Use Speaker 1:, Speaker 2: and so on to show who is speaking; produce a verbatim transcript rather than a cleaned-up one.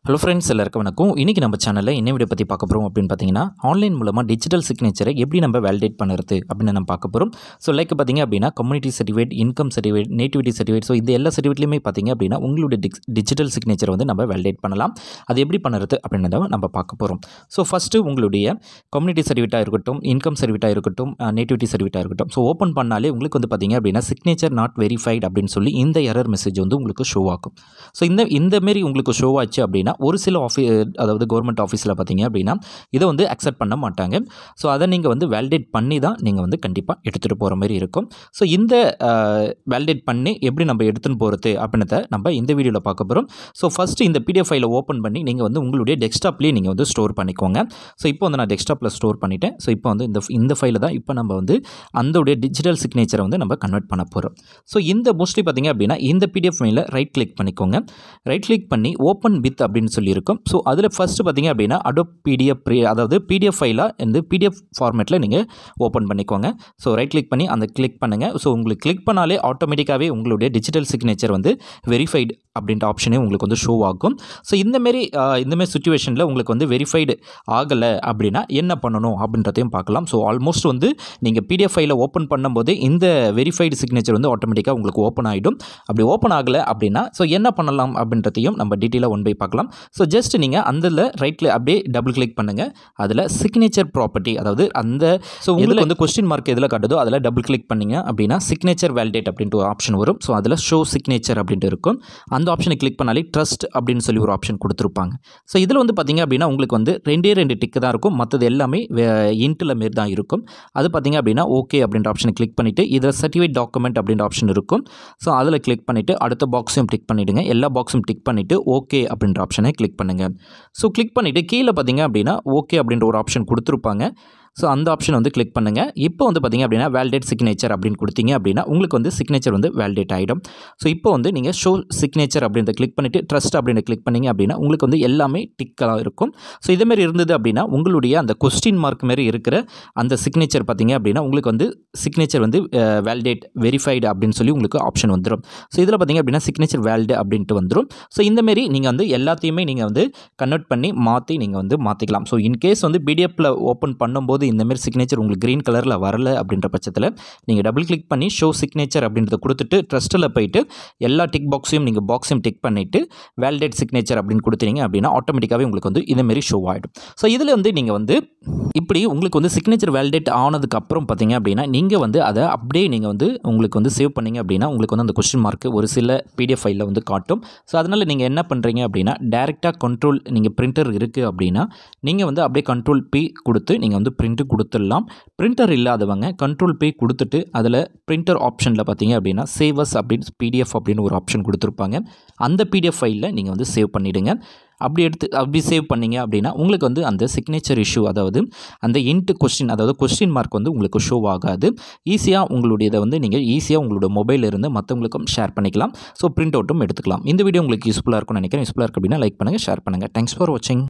Speaker 1: Hello friends, எல்லாருக்கும் வணக்கம். இன்றைக்கி நம்ம சேனலில் என்ன வீடியோ பற்றி பார்க்க போகிறோம் அப்படின்னு பார்த்தீங்கன்னா, ஆன்லைன் மூலமாக டிஜிட்டல் சிக்னேச்சரை எப்படி நம்ம வேலிடேட் பண்ணுறது அப்படின்னு நம்ம பார்க்க போகிறோம். ஸோ லைக் பார்த்தீங்க அப்படின்னா community certificate, income certificate, nativity certificate, so இந்த எல்லா சர்டிஃபிகேட்லையுமே பார்த்தீங்க அப்படின்னா உங்களுடைய டிக்ஸ் டிஜிட்டல் சிக்னேச்சரை வந்து நம்ம வேலிடேட் பண்ணலாம். அது எப்படி பண்ணுறது அப்படின்றத நம்ம பார்க்க போகிறோம். ஸோ ஃபஸ்ட்டு உங்களுடைய கம்யூனிட்டி சர்டிஃபிகேட்டாக இருக்கட்டும், இன்கம் சர்டிஃபிகேட்டாக இருக்கட்டும், நேட்டிவிட்டி சர்டிஃபிகேட்டாக இருக்கட்டும், ஸோ ஓப்பன் பண்ணாலே உங்களுக்கு வந்து பார்த்தீங்க அப்படின்னா சிக்னேச்சர் நாட் வெரிஃபைட் அப்படின்னு சொல்லி இந்த எரர் மெசேஜ் வந்து உங்களுக்கு ஷோ ஆகும். ஸோ இந்த இந்தமாரி உங்களுக்கு ஷோ ஆச்சு அப்படின்னா ஒரு சில ஆஃபீ அதாவது கவர்மெண்ட் ஆஃபீஸில் பார்த்தீங்க அப்படின்னா இதை வந்து அக்செப்ட் பண்ண மாட்டாங்க. ஸோ அதை நீங்கள் வந்து வேலிடேட் பண்ணி தான் நீங்கள் வந்து கண்டிப்பாக எடுத்துகிட்டு போகிற மாதிரி இருக்கும். ஸோ இந்த வேலிடேட் பண்ணி எப்படி நம்ம எடுத்துன்னு போகிறது அப்படின்றத நம்ம இந்த வீடியோவில் பார்க்க போகிறோம். ஸோ ஃபஸ்ட்டு இந்த பிடிஎஃப் ஃபைலை ஓப்பன் பண்ணி நீங்கள் வந்து உங்களுடைய டெஸ்க்டாப்லேயே நீங்கள் வந்து ஸ்டோர் பண்ணிக்கோங்க. ஸோ இப்போ வந்து நான் டெஸ்க்டாப்பில் ஸ்டோர் பண்ணிவிட்டேன். ஸோ இப்போ வந்து இந்த இந்த ஃபைலை தான் இப்போ நம்ம வந்து அந்தோடைய டிஜிட்டல் சிக்னேச்சரை வந்து நம்ம கன்வெர்ட் பண்ண போகிறோம். ஸோ இந்த மோஸ்ட்லி பார்த்தீங்க அப்படின்னா இந்த பிடிஎஃப் ஃபைலை ரைட் கிளிக் பண்ணிக்கோங்க. ரைட் கிளிக் பண்ணி ஓப்பன் வித் அப்படின்னு சொல்லியிருக்கும். ஸோ அதில் ஃபஸ்ட்டு பார்த்தீங்க அப்படின்னா அடோப் பிடிஎஃப் அதாவது பிடிஎஃப் ஃபைலாக இந்த பிடிஎஃப் ஃபார்மேட்டில் நீங்கள் ஓப்பன் பண்ணிக்கோங்க. ஸோ ரைட் கிளிக் பண்ணி அந்த கிளிக் பண்ணுங்கள். ஸோ உங்களுக்கு கிளிக் பண்ணாலே ஆட்டோமேட்டிக்காகவே உங்களுடைய டிஜிட்டல் சிக்னேச்சர் வந்து வெரிஃபைடு அப்படின்ற ஆப்ஷனே உங்களுக்கு வந்து ஷோ ஆகும். ஸோ இந்தமாரி இந்தமாரி சுச்சுவேஷனில் உங்களுக்கு வந்து வெரிஃபைடு ஆகலை அப்படின்னா என்ன பண்ணணும் அப்படின்றதையும் பார்க்கலாம். ஸோ ஆல்மோஸ்ட் வந்து நீங்கள் பிடிஎஃப் ஃபைலை ஓப்பன் பண்ணும்போது இந்த வெரிஃபைடு சிக்னேச்சர் வந்து ஆட்டோமேட்டிக்காக உங்களுக்கு ஓப்பன் ஆகிடும். அப்படி ஓப்பன் ஆகலை அப்படின்னா ஸோ என்ன பண்ணலாம் அப்படின்றதையும் நம்ம டீட்டெயிலாக ஒன் பை பார்க்கலாம். ஸோ ஜஸ்ட் நீங்கள் அந்த ரைட்டில் அப்படியே டபுள் கிளிக் பண்ணுங்கள். அதில் சிக்னேச்சர் ப்ராப்பர்ட்டி அதாவது அந்த ஸோ உங்களுக்கு வந்து கொஸ்டின் மார்க் எதில் காட்டுதோ அதில் டபுள் கிளிக் பண்ணிங்க அப்படின்னா சிக்னேச்சர் வேலிடேட் அப்படின்ட்டு ஒரு ஆப்ஷன் வரும். ஸோ அதில் ஷோ சிக்னேச்சர் அப்படின்ட்டு இருக்கும். அந்த ஆப்ஷனை கிளிக் பண்ணாலே ட்ரஸ்ட் அப்படின்னு சொல்லி ஒரு ஆப்ஷன் கொடுத்துருப்பாங்க. ஸோ இதில் வந்து பார்த்தீங்க அப்படின்னா உங்களுக்கு வந்து ரெண்டே ரெண்டு டிக்கு தான் இருக்கும். மற்றது எல்லாமே இன்ட்டில் மாரி தான் இருக்கும். அது பார்த்தீங்க அப்படின்னா ஓகே அப்படின்ற ஆப்ஷனை கிளிக் பண்ணிவிட்டு இதில் சர்டிஃபிகேட் டாக்குமெண்ட் அப்படின்ற ஆப்ஷன் இருக்கும். ஸோ அதில் கிளிக் பண்ணிவிட்டு அடுத்த பாக்ஸையும் டிக் பண்ணிவிடுங்க. எல்லா பாக்ஸும் டிக் பண்ணிவிட்டு ஓகே அப்படின்ற ஆப்ஷனை கிளிக் பண்ணுங்கள். ஸோ கிளிக் பண்ணிவிட்டு கீழே பார்த்தீங்க அப்படின்னா ஓகே அப்படின்ற ஒரு ஆப்ஷன் கொடுத்துருப்பாங்க. ஸோ அந்த ஆப்ஷன் வந்து கிளிக் பண்ணுங்கள். இப்போ வந்து பார்த்தீங்க அப்படின்னா வேலிடேட் சிக்னேச்சர் அப்படின்னு கொடுத்தீங்க அப்படின்னா உங்களுக்கு வந்து சிக்னேச்சர் வந்து வேலிடேட் ஆகிடும். ஸோ இப்போ வந்து நீங்கள் ஷோ சிக்னேச்சர் அப்படின்றத கிளிக் பண்ணிவிட்டு ட்ரஸ்ட் அப்படின்னு கிளிக் பண்ணிங்க அப்படின்னா உங்களுக்கு வந்து எல்லாமே டிக்காக இருக்கும். ஸோ இதேமாரி இருந்தது அப்படின்னா உங்களுடைய அந்த கொஸ்டின் மார்க் மாரி இருக்கிற அந்த சிக்னேச்சர் பார்த்தீங்க அப்படின்னா உங்களுக்கு வந்து சிக்னேச்சர் வந்து வேலிடேட் வெரிஃபைடு அப்படின்னு சொல்லி உங்களுக்கு ஆப்ஷன் வந்துடும். ஸோ இதில் பார்த்தீங்க அப்படின்னா சிக்னேச்சர் வேலிடு அப்படின்ட்டு வந்துடும். ஸோ இந்தமாரி நீங்கள் வந்து எல்லாத்தையுமே நீங்கள் வந்து கன்வெர்ட் பண்ணி மாற்றி நீங்கள் வந்து மாற்றிக்கலாம். ஸோ இன்கேஸ் வந்து பிடிஎஃப்பில் ஓப்பன் பண்ணும்போது இந்தமாரி சிக்னேச்சர் உங்களுக்கு க்ரீன் கலரில் வரல அப்படின்ற பட்சத்தில் நீங்கள் டபுள் கிளிக் பண்ணி ஷோ சிக்னேச்சர் அப்படின்றத கொடுத்துட்டு ட்ரஸ்ட்டில் போயிட்டு எல்லா டிக் பாக்ஸையும் நீங்கள் பாக்ஸையும் டிக் பண்ணிவிட்டு வேலிடேட் சிக்னேச்சர் அப்படின்னு கொடுத்தீங்க அப்படின்னா ஆட்டோமேட்டிக்காகவே உங்களுக்கு வந்து இதேமாரி ஷோ ஆகிடும். ஸோ இதில் வந்து நீங்கள் வந்து இப்படி உங்களுக்கு வந்து சிக்னேச்சர் வேலிடேட் ஆனதுக்கப்புறம் பார்த்தீங்க அப்படின்னா நீங்கள் வந்து அதை அப்படியே நீங்கள் வந்து உங்களுக்கு வந்து சேவ் பண்ணிங்க அப்படின்னா உங்களுக்கு வந்து அந்த கொஸ்டின் மார்க்கு ஒரு சில பிடிஎஃப் ஃபைலில் வந்து காட்டும். ஸோ அதனால் நீங்கள் என்ன பண்ணுறீங்க அப்படின்னா டேரெக்டாக கண்ட்ரோல் நீங்கள் பிரிண்டர் இருக்குது அப்படின்னா நீங்கள் வந்து அப்படியே கண்ட்ரோல் பி கொடுத்து நீங்கள் வந்து பிரிண்ட் கொடுத்துடலாம். பிரிண்டர் இல்லாதவங்க கண்ட்ரோல் பே கொடுத்துட்டு அதில் பிரிண்டர் ஆப்ஷனில் பார்த்தீங்க அப்படின்னா சேவஸ் அப்படின்னு பிடிஎஃப் அப்படின்னு ஒரு ஆப்ஷன் கொடுத்துருப்பாங்க. அந்த பிடிஎஃப் ஃபைலில் நீங்கள் வந்து சேவ் பண்ணிவிடுங்க. அப்படி எடுத்து அப்படி சேவ் பண்ணிங்க அப்படின்னா உங்களுக்கு வந்து அந்த சிக்னேச்சர் இஷ்யூ அதாவது அந்த இன்ட் கொஸ்டின் அதாவது கொஸ்டின் மார்க் வந்து உங்களுக்கு ஷோ ஆகாது. ஈஸியாக உங்களுடைய இதை வந்து நீங்கள் ஈஸியாக உங்களோட மொபைல் இருந்து மற்றவங்களுக்கும் ஷேர் பண்ணிக்கலாம். ஸோ பிரிண்ட் அவுட்டும் எடுத்துக்கலாம். இந்த வீடியோ உங்களுக்கு யூஸ்ஃபுல்லாக இருக்கும்னு நினைக்கிறேன். யூஸ்ஃபுல்லாக இருக்குது அப்படின்னா லைக் பண்ணுங்கள், ஷேர் பண்ணுங்கள். தேங்க்ஸ் ஃபார் வாட்சிங்.